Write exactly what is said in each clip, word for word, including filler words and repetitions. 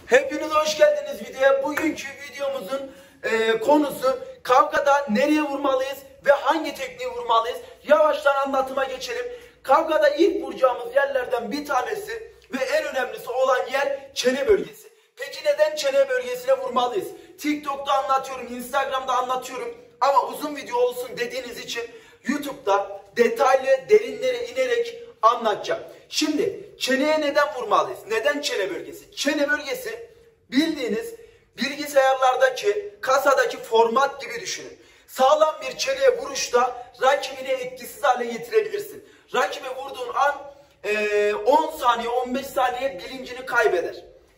Hepiniz hoş geldiniz videoya. Bugünkü videomuzun e, konusu kavgada nereye vurmalıyız ve hangi tekniği vurmalıyız? Yavaştan anlatıma geçelim. Kavgada ilk vuracağımız yerlerden bir tanesi ve en önemlisi olan yer çene bölgesi. Peki neden çene bölgesine vurmalıyız? TikTok'ta anlatıyorum, Instagram'da anlatıyorum ama uzun video olsun dediğiniz için YouTube'da detaylı, derinlere inerek anlatacağım. Şimdi çeneye neden vurmalıyız? Neden çene bölgesi? Çene bölgesi bildiğiniz bilgisayarlardaki, kasadaki format gibi düşünün. Sağlam bir çeneye vuruşta rakibini etkisiz hale getirebilirsin. Rakibe vurduğun an e, on saniye, on beş saniye bilincini kaybeder.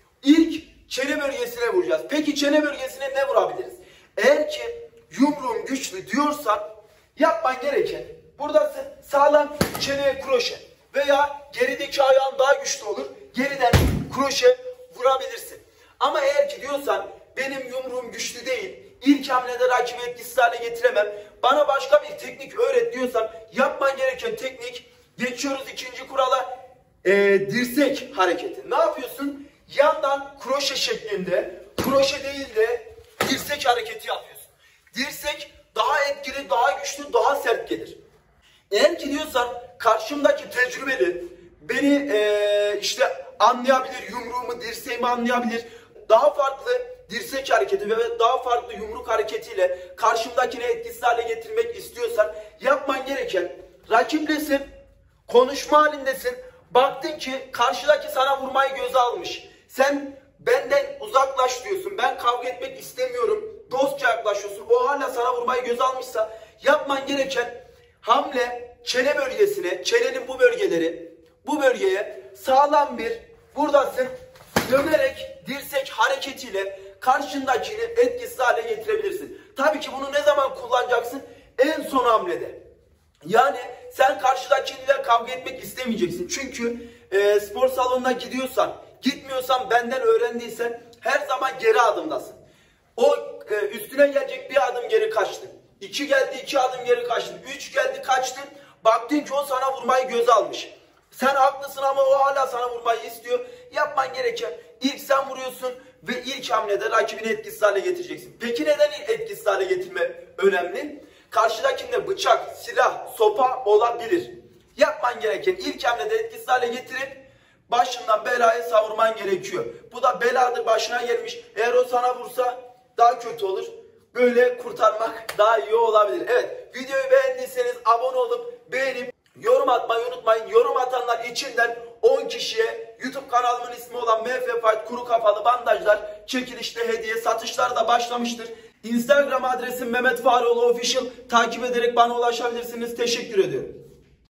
İlk çene bölgesine vuracağız. Peki çene bölgesine ne vurabiliriz? Eğer ki yumruğum güçlü diyorsan yapman gereken buradasın sağlam çeneye kroşe veya gerideki ayağın daha güçlü olur. Geriden kroşe vurabilirsin. Ama eğer ki diyorsan benim yumruğum güçlü değil, ilk hamlede rakibi etkisiz hale getiremem, bana başka bir teknik öğret diyorsan yapman gereken teknik, geçiyoruz ikinci kurala, e, dirsek hareketi. Ne yapıyorsun? Yandan kroşe şeklinde, kroşe değil de dirsek hareketi yapıyorsun. Dirsek daha etkili, daha güçlü, daha sert gelir. Eğer ki diyorsan karşımdaki tecrübeli beni e, işte anlayabilir, yumruğumu, dirseğimi anlayabilir, daha farklı dirsek hareketi ve daha farklı yumruk hareketiyle karşımdakini etkisiz hale getirmek istiyorsan yapman gereken, rakiplesin, konuşma halindesin, baktın ki karşıdaki sana vurmayı göze almış. Sen benden uzaklaş diyorsun, ben kavga etmek istemiyorum, dostça yaklaşıyorsun, o hala sana vurmayı göze almışsa yapman gereken hamle çene bölgesine, çenenin bu bölgeleri, bu bölgeye sağlam bir buradasın dönerek dirsek hareketiyle karşındakini etkisiz hale getirebilirsin. Tabii ki bunu ne zaman kullanacaksın? En son hamlede. Yani sen karşıdakiyle kavga etmek istemeyeceksin. Çünkü e, spor salonuna gidiyorsan, gitmiyorsan, benden öğrendiysen her zaman geri adımdasın. O e, üstüne gelecek bir adım geri kaçtın. İki geldi, iki adım geri kaçtın. Üç geldi, kaçtın. Baktın ki o sana vurmayı göze almış. Sen haklısın ama o hala sana vurmayı istiyor. Yapman gereken ilk sen vuruyorsun ve ilk hamlede rakibini etkisiz hale getireceksin. Peki neden etkisiz hale getirme önemli? Karşıdakinde bıçak, silah, sopa olabilir. Yapman gereken ilk hamlede etkisiz hale getirip başından belaya savurman gerekiyor. Bu da beladır, başına gelmiş. Eğer o sana vursa daha kötü olur. Böyle kurtarmak daha iyi olabilir. Evet, videoyu beğendiyseniz abone olup beğenip yorum atmayı unutmayın. Yorum atanlar içinden on kişiye YouTube kanalımın ismi olan M F Fight kuru kafalı bandajlar çekilişte hediye, satışlar da başlamıştır. Instagram adresim Mehmet Faroğlu Official, takip ederek bana ulaşabilirsiniz. Teşekkür ediyorum.